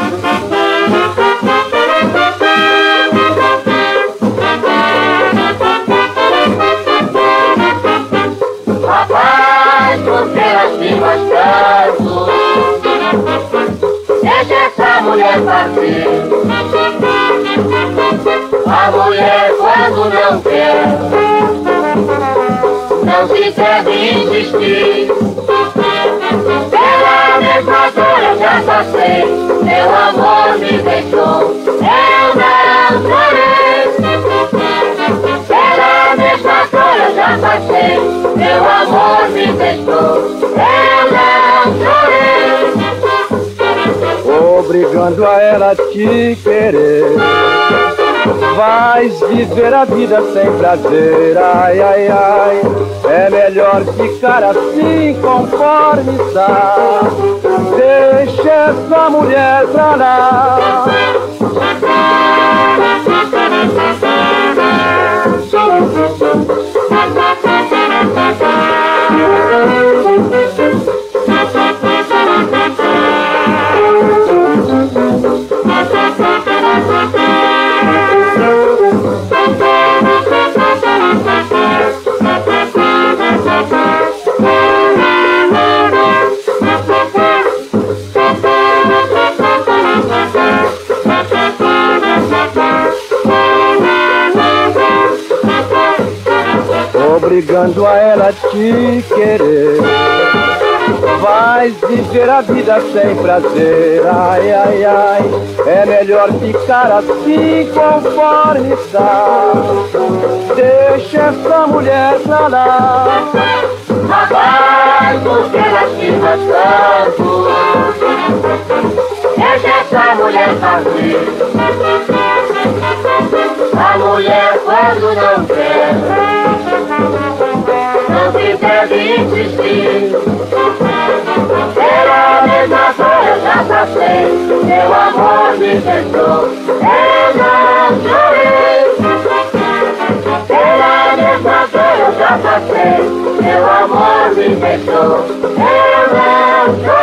Rapaz, você lastima tanto, deixa essa mulher fazer. A mulher quando não quer, não se deve insistir. Pela mesma dor eu já passei, meu amor me deixou, eu não chorei. Pela mesma dor eu já passei, meu amor me deixou, eu não chorei. Obrigando a ela a te querer, vais viver a vida sem prazer. Ai, ai, ai, é melhor ficar assim conforme está. Deixa essa mulher pra lá. Obrigando a ela a te querer, vais viver a vida sem prazer. Ai, ai, ai, é melhor ficar assim conforme está. Deixa essa mulher pra lá. Rapaz, você lastima tanto, deixa essa mulher fazer. A mulher quando não quer, não se deve insistir. Pela mesma dor eu já passei, meu amor me deixou, eu não chorei. Pela mesma dor eu já passei, meu amor me deixou, eu não chorei.